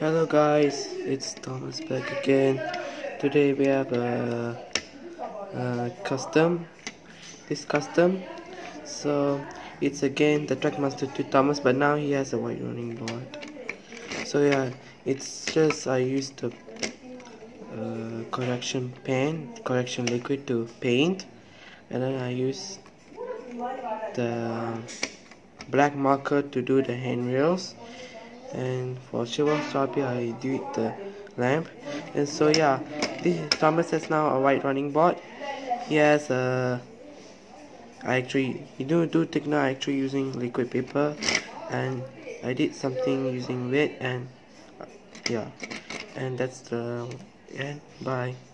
Hello guys, it's Thomas back again. Today we have a custom. So it's again the Trackmaster 2 Thomas, but now he has a white running board. So yeah, it's just I used the correction liquid to paint, and then I use the black marker to do the handrails, and for silver Sharpie I did the lamp. And so yeah, this Thomas has now a white running board. He has do techno actually using liquid paper, and I did something using red, and yeah, and that's the end. Bye.